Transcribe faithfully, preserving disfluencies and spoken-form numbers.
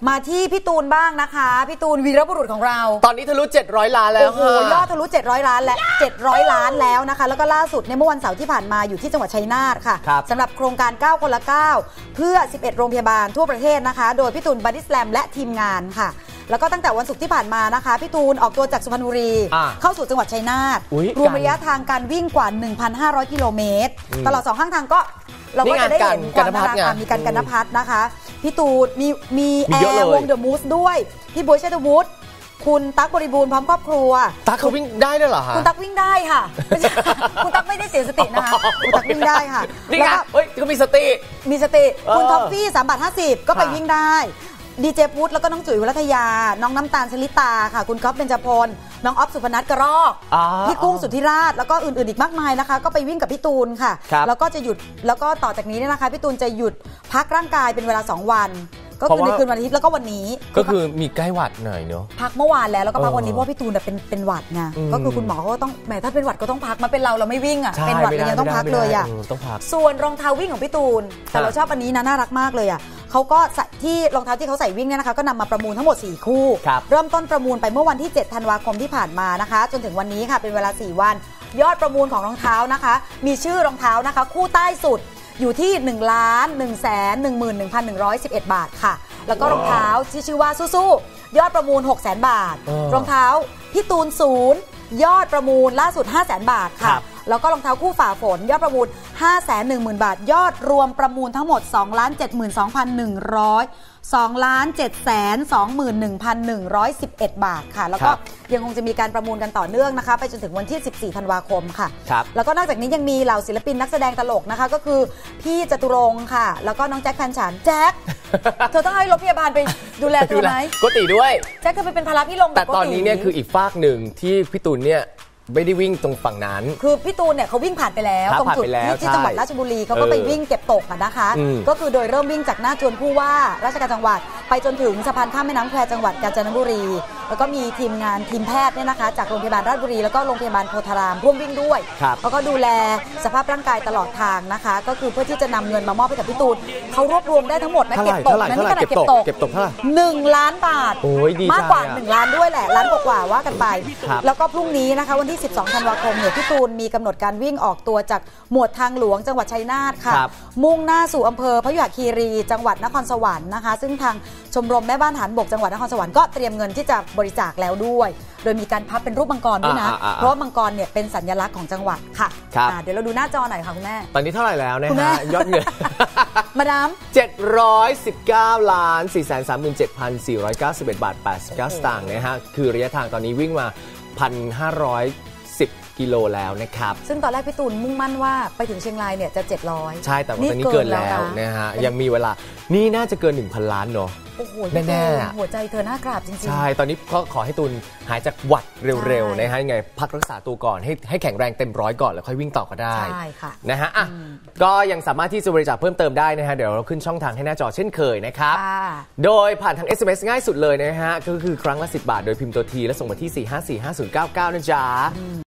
มาที่พี่ตูนบ้างนะคะพี่ตูนวีรบุรุษของเราตอนนี้ทะลุเจ็ดร้อยล้านแล้วค่ะโอ้โหยอดทะลุเจ็ดร้อยล้านและเจ็ดร้อยล้านแล้วนะคะแล้วก็ล่าสุดในเมื่อวันเสาร์ที่ผ่านมาอยู่ที่จังหวัดชัยนาทค่ะสำหรับโครงการเก้าคนละเก้าเพื่อสิบเอ็ดโรงพยาบาลทั่วประเทศนะคะโดยพี่ตูนบอดี้สแลมและทีมงานค่ะแล้วก็ตั้งแต่วันศุกร์ที่ผ่านมานะคะพี่ตูนออกตัวจากสุพรรณบุรีเข้าสู่จังหวัดชัยนาทรวมระยะทางการวิ่งกว่า หนึ่งพันห้าร้อย กิโลเมตรตลอดสองข้างทางก็เราก็จะได้เห็นความน่ารักมีการกันนภัทรนะคะพี่ตูนมีมีแอร์วงเดอะมูสด้วยพี่บ๊วยเชษฐวุฒิคุณตั๊กบริบูรณ์พร้อมครอบครัวตั๊กเขาวิ่งได้ด้วยเหรอคะคุณตั๊กวิ่งได้ค่ะคุณตั๊กไม่ได้เสียสตินะคะคุณตั๊กวิ่งได้ค่ะนี่ไงเฮ้ยเขามีสติมีสติคุณท็อฟฟี่สามบาทห้าสิบก็ไปวิ่งได้ดีเจพุทธแล้วก็น้องจุ๋ยวรัตยาน้องน้ำตาลชลิตาค่ะคุณก๊อฟเบญจพลน้องออฟสุพนัทกระรอกพี่กุ้งสุทธิราชแล้วก็อื่นๆอีกมากมายนะคะก็ไปวิ่งกับพี่ตูนค่ะแล้วก็จะหยุดแล้วก็ต่อจากนี้เนี่ยนะคะพี่ตูนจะหยุดพักร่างกายเป็นเวลาสองวันก็คือในคืนวันอาทิตย์แล้วก็วันนี้ก็คือมีใกล้หวัดหน่อยเนาะพักเมื่อวานแล้วแล้วก็พักวันนี้เพราะพี่ตูนเป็นเป็นหวัดไงก็คือคุณหมอก็ต้องแหมถ้าเป็นหวัดก็ต้องพักมาเป็นเราเราไม่วิ่งอ่ะเป็นหวัดเรายังต้องพักเลยอ่ะส่วนรองเท้าวิ่งของพี่ตูนแต่เราชอบอันนี้นะน่ารักมากเลยอ่ะเขาก็ที่รองเท้าที่เขาใส่วิ่งเนี่ยนะคะก็นำมาประมูลทั้งหมดสี่คู่เริ่มต้นประมูลไปเมื่อวันที่เจ็ดธันวาคมที่ผ่านมานะคะจนถึงวันนี้ค่ะเป็นเวลาสี่วันยอดประมูลของรองเท้านะคะมีชื่อรองเท้านะคะคู่ใต้สุดอยู่ที่หนึ่งล้านหนึ่งแสนหนึ่งหมื่นหนึ่งพันหนึ่งร้อยสิบเอ็ดบาทค่ะแล้วก็รองเท้าที่ชื่อว่าสู้ๆยอดประมูล หกแสน บาทรองเท้าพี่ตูนศูนย์ยอดประมูลล่าสุด ห้าแสน บาทค่ะแล้วก็รองเท้าคู่ฝ่าฝนยอดประมูล ห้าแสนหนึ่งหมื่น บาทยอดรวมประมูลทั้งหมด สองล้านเจ็ดหมื่นสองพันหนึ่งร้อย สองล้านเจ็ดแสนสองหมื่นหนึ่งพันหนึ่งร้อยสิบเอ็ด บาทค่ะแล้วก็ยังคงจะมีการประมูลกันต่อเนื่องนะคะไปจนถึงวันที่สิบสี่ธันวาคมค่ะแล้วก็นอกจากนี้ยังมีเหล่าศิลปินนักแสดงตลกนะคะก็คือพี่จตุรงค์ค่ะแล้วก็น้องแจ็คแฟนฉันแจ็คเธอต้องให้รถพยาบาลไปดูแลเธอไหมโกติด้วยแจ็คเธอไปเป็นภาระพี่ลงแต่ตอนนี้เนี่ยคืออีกฝากหนึ่งที่พี่ตูนเนี่ยไม่ได้วิ่งตรงฝั่งนั้นคือพี่ตูนเนี่ยเขาวิ่งผ่านไปแล้วตรงจุดที่จังหวัดราชบุรีเขาก็ไปวิ่งเก็บตกนะคะก็คือโดยเริ่มวิ่งจากหน้าจวนผู้ว่าราชการจังหวัดไปจนถึงสะพานข้ามแม่น้ำแควจังหวัดกาญจนบุรีแล้วก็มีทีมงานทีมแพทย์เนี่ยนะคะจากโรงพยาบาลราชบุรีแล้วก็โรงพยาบาลโพธารามร่วมวิ่งด้วยแล้วก็ดูแลสภาพร่างกายตลอดทางนะคะก็คือเพื่อที่จะนำเงินมามอบให้กับพี่ตูนเขารวบรวมได้ทั้งหมดนะเก็บตกนั่นนี่ขนาดเก็บตกเก็บตกเท่าไหร่หนึ่งล้านบาทมากกว่าหนึ่งล้านด้วยแหละล้านกว่าว่ากันไปแล้วก็พรุ่งนี้นะคะวันที่สิบสองธันวาคมเนี่ยพี่ตูนมีกำหนดการวิ่งออกตัวจากหมวดทางหลวงจังหวัดชัยนาทค่ะมุ่งหน้าสู่อำเภอพยุหคีรีจังหวัดนครสวรรค์นะคะซึ่งทางชมรมแม่บ้านทหารบกจังหวัดนครสวรรค์ก็เตรียมเงินที่จะบริจาคแล้วด้วยโดยมีการพับเป็นรูปมังกรด้วยนะเพราะว่ามังกรเนี่ยเป็นสัญลักษณ์ของจังหวัดค่ะเดี๋ยวเราดูหน้าจอหน่อยค่ะคุณแม่ตอนนี้เท่าไหร่แล้วนะฮะยอดเงินมาดามเจ็ดร้อยสิบเก้าล้านสี่แสนสามหมื่นเจ็ดพันสี่ร้อยเก้าสิบเอ็ดบาทแปดสิบเก้าสตางค์นะฮะคือระยะทางตอนนี้วิ่งมา หนึ่งพันห้าร้อยสิบ กิโลแล้วนะครับซึ่งตอนแรกพี่ตูนมุ่งมั่นว่าไปถึงเชียงรายเนี่ยจะเจ็ดร้อยใช่แต่ว่าตอนนี้เกินแล้วนะฮะยังมีเวลานี่น่าจะเกิน หนึ่งพัน ล้านเนาะโอ้โหแน่ๆหัวใจเธอน่ากราบจริงๆใช่ตอนนี้ก็ขอให้ตูนหายจากหวัดเร็วๆนะฮะยังไงพักรักษาตัวก่อนให้ให้แข็งแรงเต็มร้อยก่อนแล้วค่อยวิ่งต่อก็ได้ใช่ค่ะนะฮะอ่ะก็ยังสามารถที่จะบริจาคเพิ่มเติมได้นะฮะเดี๋ยวเราขึ้นช่องทางให้หน้าจอเช่นเคยนะครับโดยผ่านทาง เอส เอ็ม เอส ง่ายสุดเลยนะฮะก็คือครั้งละสิบบาทโดยพิมพ์ตัวทีและส่งมาที่สี่ห้าสี่ห้าศูนย์เก้าเก้านะจ๊ะ